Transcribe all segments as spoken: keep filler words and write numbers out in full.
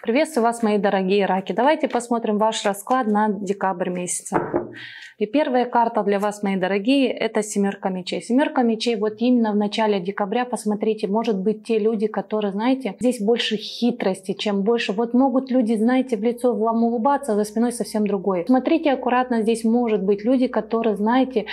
Приветствую вас, мои дорогие раки. Давайте посмотрим ваш расклад на декабрь месяц. И первая карта для вас, мои дорогие, это семерка мечей. Семерка мечей, вот именно в начале декабря, посмотрите, может быть те люди, которые, знаете, здесь больше хитрости, чем больше. Вот могут люди, знаете, в лицо вам улыбаться, а за спиной совсем другое. Смотрите аккуратно, здесь может быть люди, которые, знаете,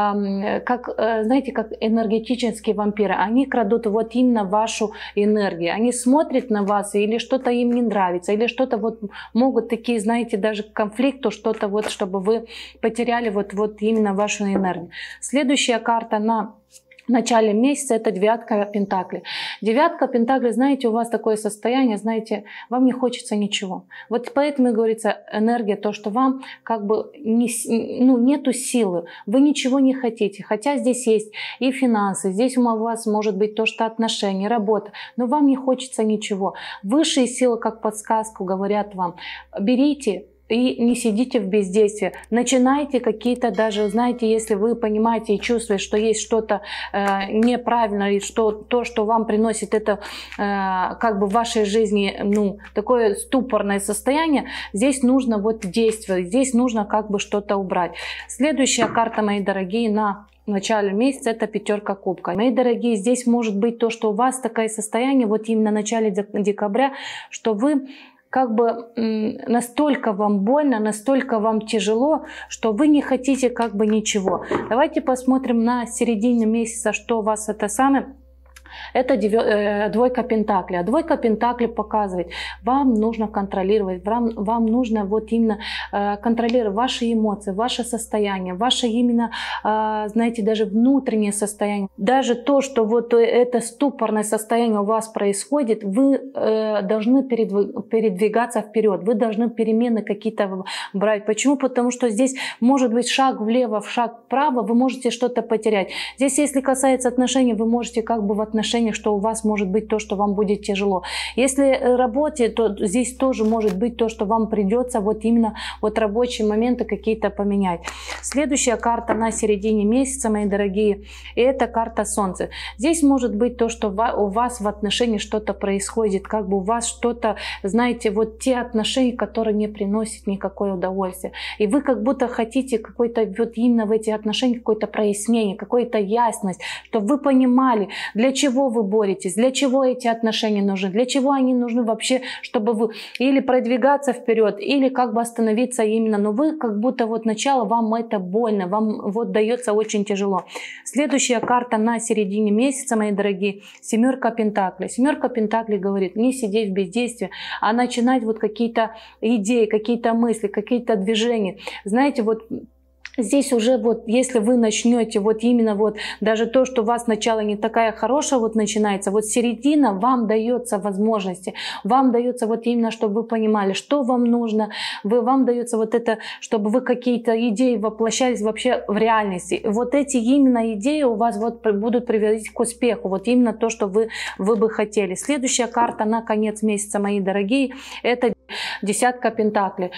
э, как, э, знаете, как энергетические вампиры. Они крадут вот именно вашу энергию. Они смотрят на вас, или что-то им не нравится. нравится, или что-то вот могут такие, знаете, даже к конфликту, что-то вот, чтобы вы потеряли вот, вот именно вашу энергию. Следующая карта на в начале месяца это девятка пентаклей. Девятка пентаклей, знаете, у вас такое состояние, знаете, вам не хочется ничего. Вот поэтому и говорится энергия, то, что вам как бы не, ну, нету силы, вы ничего не хотите. Хотя здесь есть и финансы, здесь у вас может быть то, что отношения, работа, но вам не хочется ничего. Высшие силы, как подсказку, говорят вам, берите и не сидите в бездействии. Начинайте какие-то даже, знаете, если вы понимаете и чувствуете, что есть что-то э, неправильно, и что то, что вам приносит это э, как бы в вашей жизни, ну, такое ступорное состояние, здесь нужно вот действовать, здесь нужно как бы что-то убрать. Следующая карта, мои дорогие, на в начале месяца это пятерка кубка. Мои дорогие, здесь может быть то, что у вас такое состояние, вот именно в начале декабря, что вы как бы настолько вам больно, настолько вам тяжело, что вы не хотите как бы ничего. Давайте посмотрим на середине месяца, что у вас это самое. Это двойка пентаклей. А двойка пентаклей показывает, вам нужно контролировать, вам, вам нужно вот именно э, контролировать ваши эмоции, ваше состояние, ваше именно, э, знаете, даже внутреннее состояние. Даже то, что вот это ступорное состояние у вас происходит, вы э, должны передвигаться вперед, вы должны перемены какие-то брать. Почему? Потому что здесь может быть шаг влево, шаг вправо, вы можете что-то потерять. Здесь, если касается отношений, вы можете как бы в отношениях, что у вас может быть то, что вам будет тяжело. Если работе, то здесь тоже может быть то, что вам придется вот именно вот рабочие моменты какие-то поменять. Следующая карта на середине месяца, мои дорогие, это карта Солнца. Здесь может быть то, что у вас в отношении что-то происходит, как бы у вас что-то, знаете, вот те отношения, которые не приносят никакое удовольствие. И вы как будто хотите какой-то вот именно в эти отношения какое-то прояснение, какую-то ясность, чтобы вы понимали, для чего чего вы боретесь, для чего эти отношения нужны, для чего они нужны вообще, чтобы вы или продвигаться вперед, или как бы остановиться именно, но вы как будто вот начало, вам это больно, вам вот дается очень тяжело. Следующая карта на середине месяца, мои дорогие, семерка пентаклей. Семерка пентаклей говорит, не сидеть в бездействии, а начинать вот какие-то идеи, какие-то мысли, какие-то движения. Знаете, вот здесь уже вот, если вы начнете вот именно вот даже то, что у вас начало не такая хорошая вот начинается, вот середина вам дается возможности, вам дается вот именно, чтобы вы понимали, что вам нужно, вы, вам дается вот это, чтобы вы какие-то идеи воплощались вообще в реальности. Вот эти именно идеи у вас вот будут приводить к успеху, вот именно то, что вы, вы бы хотели. Следующая карта на конец месяца, мои дорогие, это десятка пентаклей.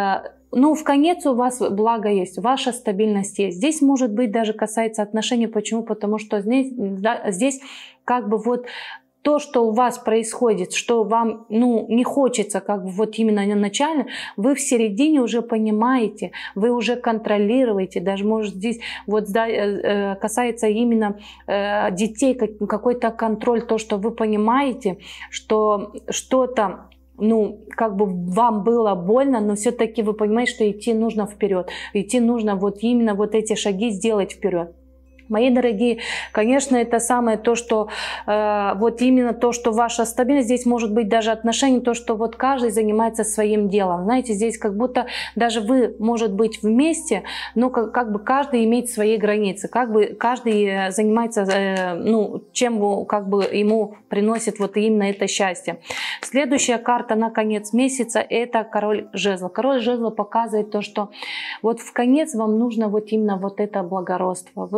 Ну, в конец у вас благо есть, ваша стабильность есть. Здесь может быть даже касается отношений. Почему? Потому что здесь, да, здесь как бы вот то, что у вас происходит, что вам ну, не хочется, как бы вот именно начально, вы в середине уже понимаете, вы уже контролируете, даже может здесь вот касается именно детей, какой-то контроль, то, что вы понимаете, что что-то, ну, как бы вам было больно, но все-таки вы понимаете, что идти нужно вперед. Идти нужно вот именно вот эти шаги сделать вперед. Мои дорогие, конечно, это самое то, что э, вот именно то, что ваша стабильность, здесь может быть даже отношения, то, что вот каждый занимается своим делом. Знаете, здесь как будто даже вы, может быть, вместе, но как, как бы каждый имеет свои границы, как бы каждый занимается, э, ну, чем как бы ему приносит вот именно это счастье. Следующая карта на конец месяца – это король жезлов. Король жезлов показывает то, что вот в конец вам нужно вот именно вот это благородство, вот включать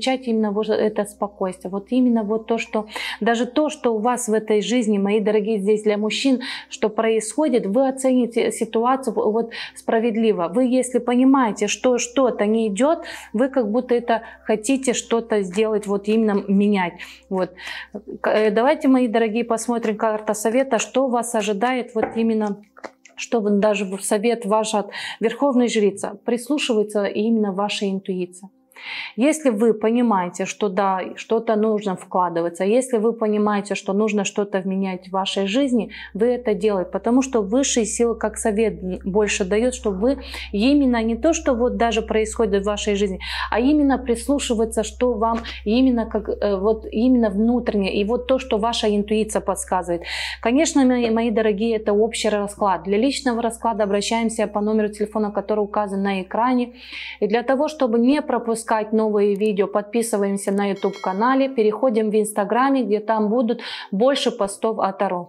ощущать именно вот это спокойствие. Вот именно вот то, что даже то, что у вас в этой жизни, мои дорогие, здесь для мужчин, что происходит, вы оцените ситуацию вот справедливо. Вы, если понимаете, что что-то не идет, вы как будто это хотите что-то сделать, вот именно менять. Вот. Давайте, мои дорогие, посмотрим карта совета, что вас ожидает вот именно, что даже совет ваш от Верховной Жрицы. Прислушивается именно ваша интуиция. Если вы понимаете, что да, что-то нужно вкладываться, если вы понимаете, что нужно что-то менять в вашей жизни, вы это делаете, потому что высшие силы как совет больше дает, чтобы вы именно не то, что вот даже происходит в вашей жизни, а именно прислушиваться, что вам именно как вот именно внутренне, и вот то, что ваша интуиция подсказывает. Конечно, мои, мои дорогие, это общий расклад. Для личного расклада обращаемся по номеру телефона, который указан на экране. И для того, чтобы не пропускать новые видео, подписываемся на YouTube канале, переходим в Инстаграме, где там будут больше постов о Таро.